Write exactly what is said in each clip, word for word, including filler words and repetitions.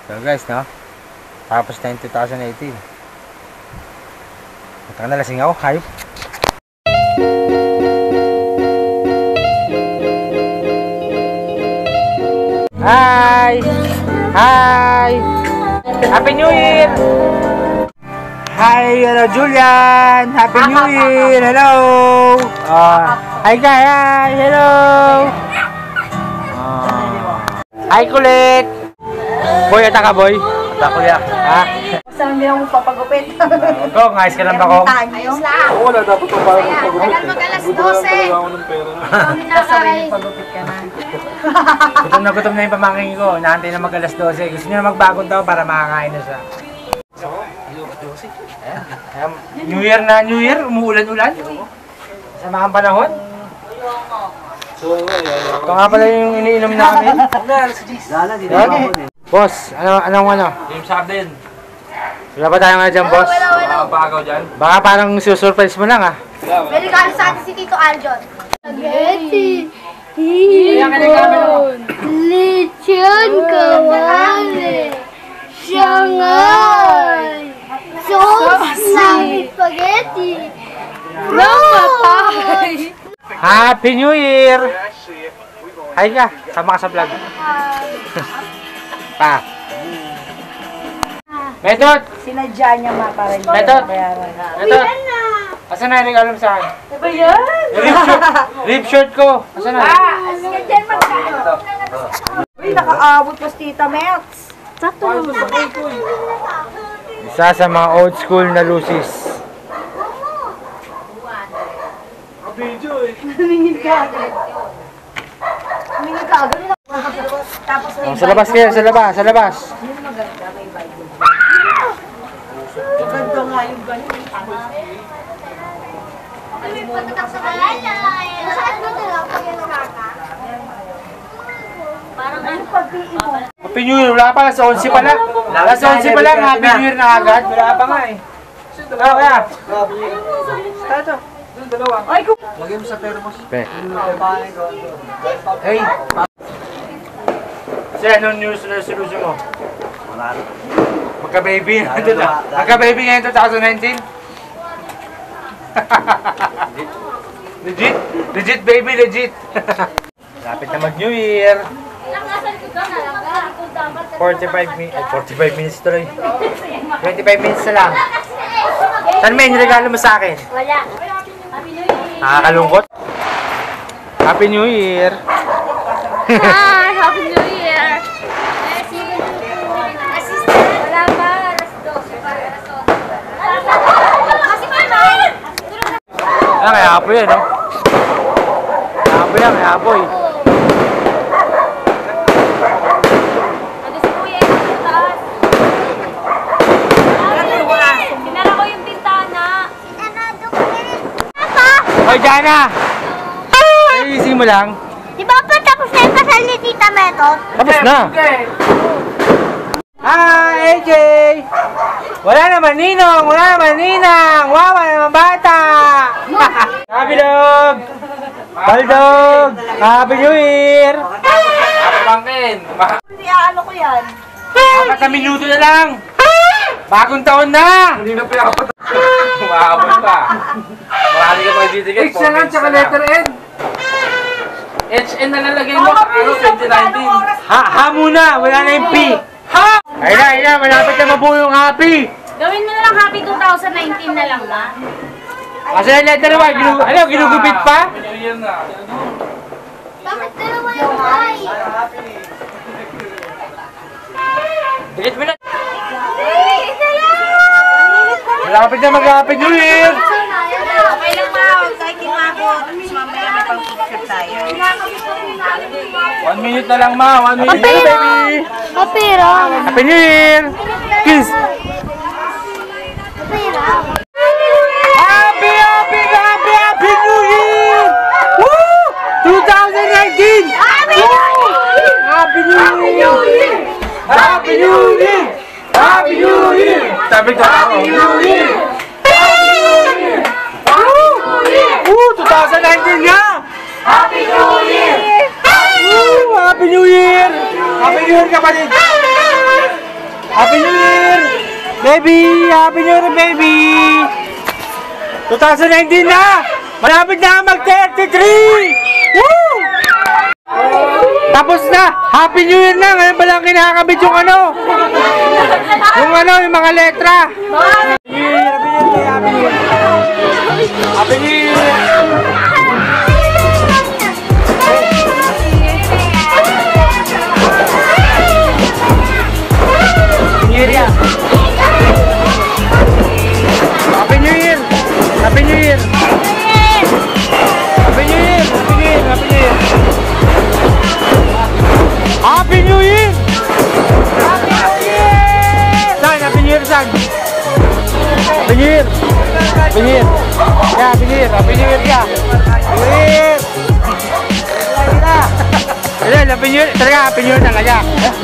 So guys, no? Tapos na yung two thousand eighteen. Matang na lasing ako, hype. Hi! Hi! Happy New Year! Hi! Hello, Julian! Happy New Year! Hello! Uh, hi, guys! Hi! Hello! Uh, hi, Kulit! Boy, ata ka, boy? Ata, kuya. Ha? Saan hindi ako papagupit? Ikaw, ngayos ka lang ba ko? Ayos lang. Oo, wala dapat pa parang pag-upit. Tagal mag-alas dose. Ako ng pera na. Sabay pagupit ka na. Gutom na gutom na yung pamangking ko. Naantay na mag-alas dose. Gusto niya na magbagong daw para makakain na siya. Ayan. New Year na New Year. Umuulan-ulan. Sama ang panahon. Ito nga pala yung iniinom namin. Boss, ano, anong ano? James Harden. Wala ba tayo nga dyan, boss? Wala, wala. Makapagaw dyan. Baka parang susurprise mo lang, ah. Very kano sa atin si Tito Aljon. Spaghetti. Hipon. Lechon kawali. Shanghai. Sauce ng spaghetti. Romatay. Happy New Year! Hi ka, sama ka sa vlog. Pa. Method! Sinadya niya ma para hindi Method! bayaran. Method! Asan na yung regalo mo sa akin? Ano ba yan? Rib shirt! Rib shirt ko! Asan na? Ah, sige dyan magkano. Uy, nakaabot pa si Tita Mets. Sakto naman. Isa sa mga old school na Lucy's. Video eh. Tumingin ka agad. Tumingin ka agad. Tapos Oh, sa labas kayo, sa labas, sa labas. yun maganda, may Bible. Maganda nga yung ganyan. Pagkatak sa kalalay. Saan mo nila ako yung kaka? Parang ano pag-iin mo? Happy New Year, wala pa, alas eleven pa lang. Alas eleven pa lang, Happy New Year na agad. Wala pa nga eh. Kaya, kaya. Tato. Ay, kung... Lagay mo sa thermos. Pe. Hey. Kasi anong news resolution mo? Wala na. Magka-baby ngayon. Magka-baby ngayon twenty nineteen? Legit? Legit baby, legit. Lapit na mag-New Year. forty-five minutes. Ay, forty-five minutes tuloy. twenty-five minutes na lang. Saan may regalo mo sa akin? Wala. Nakakalungkot. Happy New Year. Hi! Happy New Year! Wala pa, alas dose pa, alas dose. Kasi pa Ah, may apoy yan, no? May apoy yan, may apoy. Ano si Kuya, sa taas? Sinara ko yung bintana. Sinarado ko rin. Papa! Hoy, Jana! Ayusin mo lang. Di ba pa tapos na yung kasal ni Tita Method? Tapos na. Hi, A J! Wala naman ninong! Wala naman ninang! Wawa naman bata! Happy Dog! Baldog! Happy New Year! Bangkin! Hindi, ano ko yan? Apat na minuto na lang! Bagong taon na! Hindi na pinapat. Umaabot pa. Marami ka magdidikit. X na lang, tsaka letter N. H N na nalagay mo sa ano, twenty nineteen. Ha, ha muna! Wala na yung P! Ha! Ayun na, ayun na! Malapit na mabuo yung happy! Gawin mo na lang happy twenty nineteen na lang ba? Kasi yung letter Y, ginu ano, ginugupit pa? New Year na. Bakit dalawa yung ay? Dikit mo na! Malapit na mag-happy New Year! Okay lang ma, huwag tayo kinabot. Mamaya may pang-picture tayo. One minute na lang, ma! One minute na, baby! Kapira! Happy New Year! Kiss! Kapira! Happy, happy, happy, happy New Year! Woo! twenty nineteen! Happy New Year! Happy New Year! Happy New Year! Happy New Year! Sabi ko, Happy New Year! Happy New Year! Woo! twenty nineteen nga! Happy New Year! Woo! Happy New Year! Happy New Year, kapatid! Happy New Year! Baby! Happy New Year, baby! twenty nineteen na! Malapit na mag thirty-three! Woo! Tapos na! Happy New Year na! Ngayon palang kinakabit yung ano? Yung ano, yung mga letra! Happy New Year! Happy New Year! Happy New Year! Yeah. Happy New Year! Happy New Year! Happy New Year! Happy New Year! Happy New Year! Happy New Year! Happy New Year! San? Happy New Year, San? Happy New Year! Happy New Year! Yeah, Happy New Year! Happy New Year, yeah! Happy New Year! Happy New Year! Talaga, Happy New Year talaga!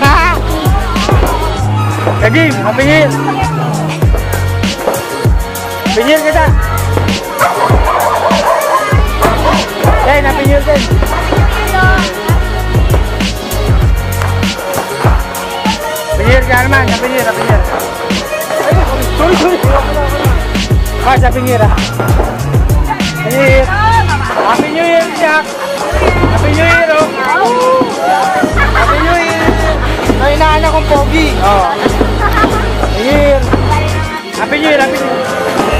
Kajim, Happy New Year! Happy New Year kita! Ten, Happy New Year, Ten! Happy New Year ka naman, Happy New Year, Happy New Year! Sorry, sorry! Mas, Happy New Year ah! Happy New Year! Happy New Year, Jack! Happy New Year, oh! Happy New Year! Ay, inaanak kong pogi! Oh! Happy New Year! Happy New Year! Happy New Year!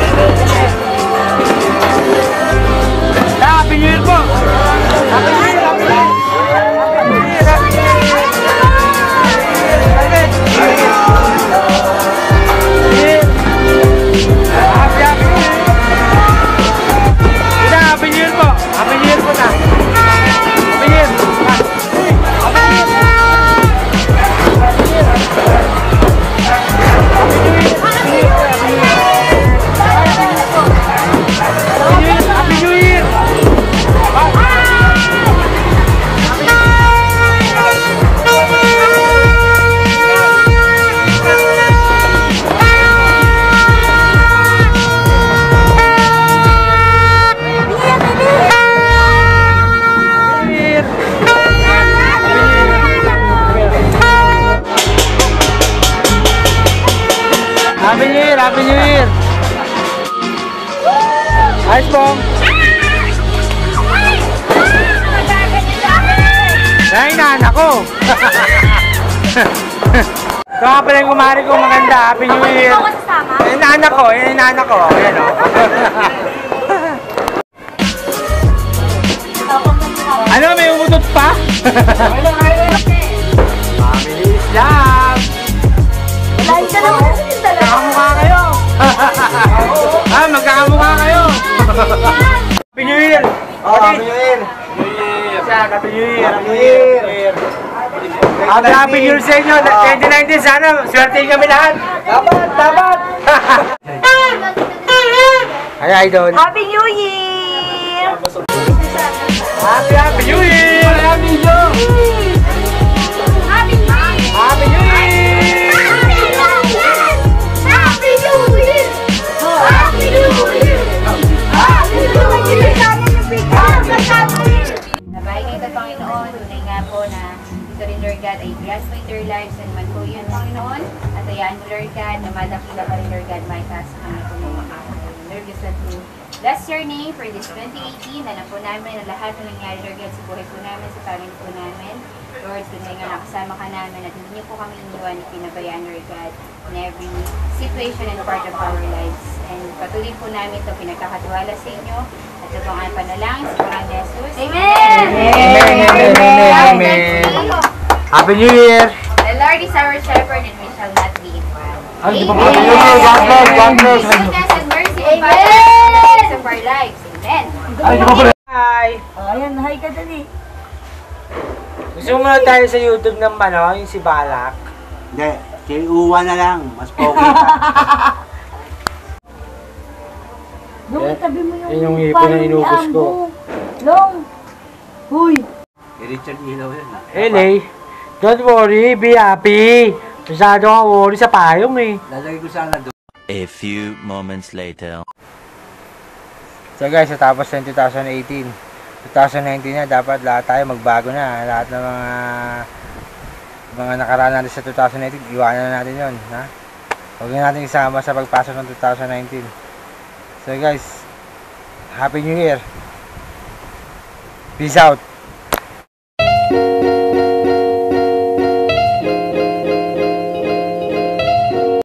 Happy New Year po! Happy New Year! Happy New Year! Happy New Year! Happy New Year! Happy Happy New Year! Ina, Happy New Year po! Happy New Year po na! Happy New Year! Happy New Year! Happy New Year! Happy New Year! Ayos po! Nainaan ako! Ito nga pala yung kumari ko maganda. Happy New Year! Inaan ako! Inaan ako! Ayan o! Ano? May umutot pa? Family is love! Lain ka naman kasi yung dalawa. Magkakamukha kayo! Ah, magkakamukha kayo! Happy New Year! Oh, Happy New Year! New Year! Happy New Year! Happy New Year! Happy Happy New Year sa inyo! twenty nineteen sana! Swerte kami lahat! Dapat! Dapat! Ay, idol! Happy New Year! Happy Happy New Year! Happy New Year! Happy New Year! Happy New Year! Happy New Year! Happy New Year! Happy New Year! Nabahay kayo kay Panginoon, tunay nga po na ito rin, Lord God, ay bless mo in their lives and man po yun, Panginoon. At ayaan mo, Lord God, na madakila pa rin, Lord God, may taas kami po ng makakaya. Lord, just let me bless your name for this twenty eighteen. Alam po namin na lahat na nangyari, Lord God, sa buhay po namin, sa family po namin. Lord, tunay nga nakasama ka namin at hindi niyo po kami iniwan at pinabayaan, Lord God, in every situation and part of our lives. And patuloy po namin ito pinagkakatiwala sa inyo. At ito ang panalangin sa Pangalan ni Jesus. Amen! Amen! Amen! Amen! Happy New Year! The Lord is our shepherd and we shall not be in want. Happy New Year! God bless! God bless! Goodness and mercy and blessings of our lives. Amen! Hi! Oh, ayan, hi ka dali. Gusto mo muna tayo sa YouTube ng ano, yung si Balak? Hindi, si Uwa na lang. Mas pogi ka. Long, tabi mo yung... Yan yung hipon na inubos ko. Long! Huy! Si Richard Ilaw yan. Hey, Lay, don't worry, be happy. Masyado kang worry sa payong eh. Lalagay ko sana doon. A few moments later. So guys, natapos ng twenty eighteen. twenty nineteen na, dapat lahat tayo magbago na. Lahat ng mga mga nakaraan natin sa two thousand eighteen, iwanan na natin yun, ha? Huwag na natin isama sa pagpasok ng two thousand nineteen. So guys, Happy New Year! Peace out!